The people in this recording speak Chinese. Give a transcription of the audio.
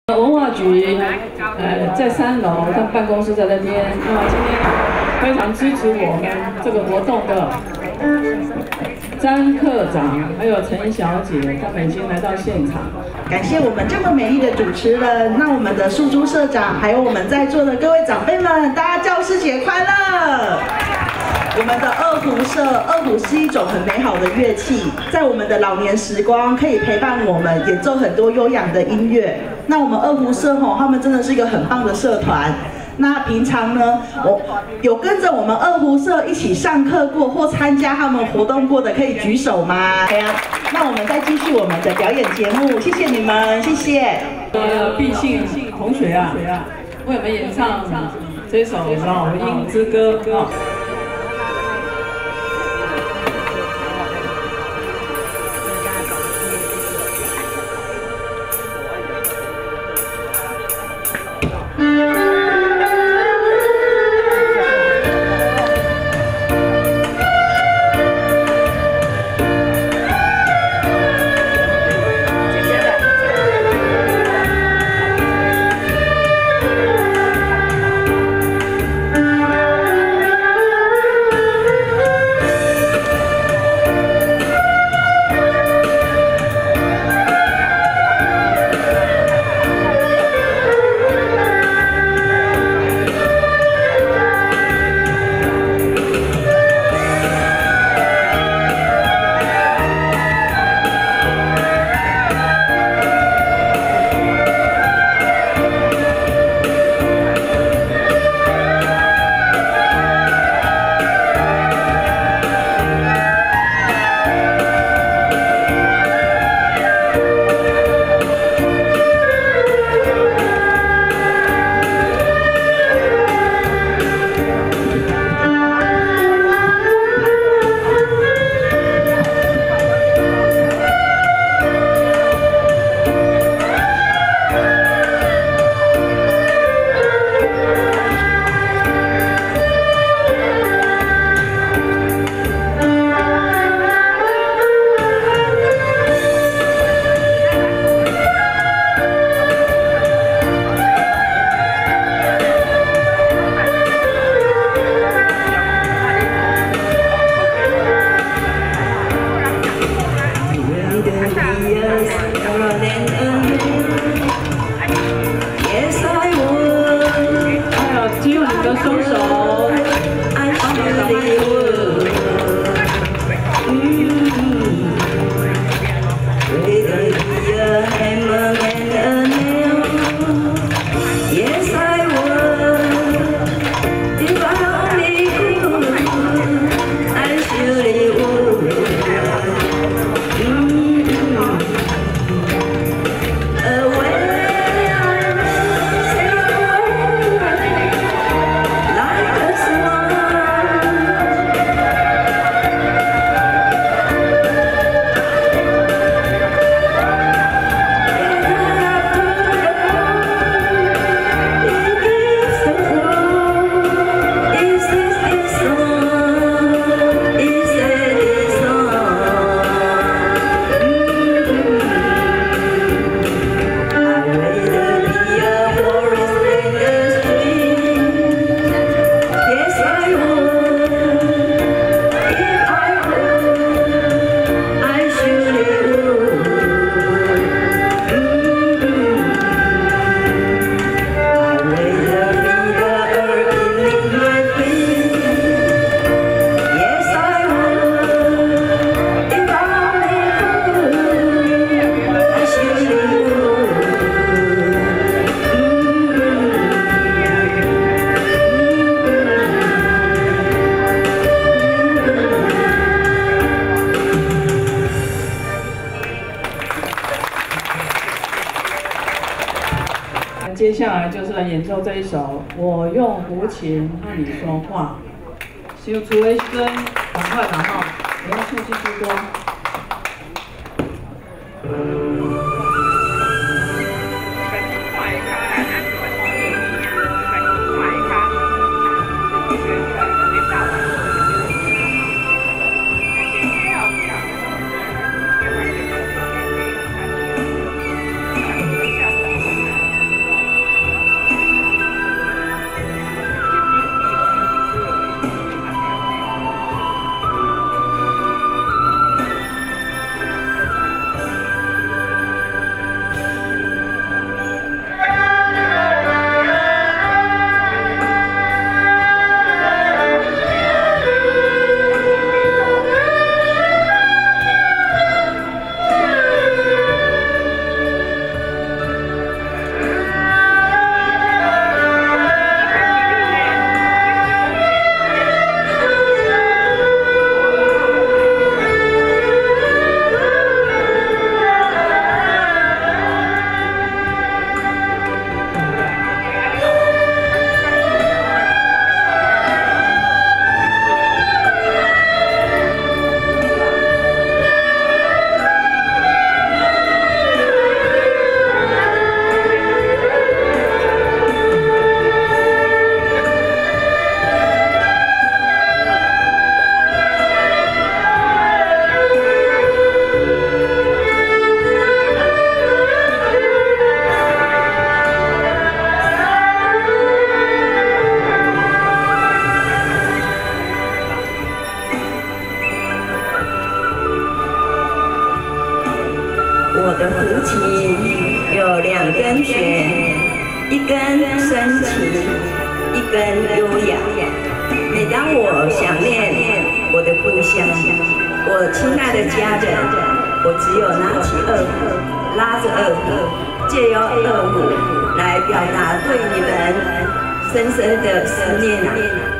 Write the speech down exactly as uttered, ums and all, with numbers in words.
文化局呃在三楼，他办公室在那边。那么今天非常支持我们这个活动的詹科长还有陈小姐，他们已经来到现场。 感谢我们这么美丽的主持人，那我们的树珠社长，还有我们在座的各位长辈们，大家教师节快乐！我们的二胡社，二胡是一种很美好的乐器，在我们的老年时光可以陪伴我们演奏很多悠扬的音乐。那我们二胡社吼，他们真的是一个很棒的社团。那平常呢，我有跟着我们二胡社一起上课过或参加他们活动过的，可以举手吗？对呀，那我们再继续我们的表演节目，谢谢你们，谢谢。 呃，毕信同学啊，为我们演唱这首《老鹰之歌》啊。接下来就是来演奏这一首《我用胡琴和你说话》。小厝的时阵，赶快然后，不要出去居多。 弦，一根深情，一根优雅。每当我想念我的故乡，我亲爱的家人，我只有拿起二胡，拉着二胡，借由二胡来表达对你们深深的思念啊！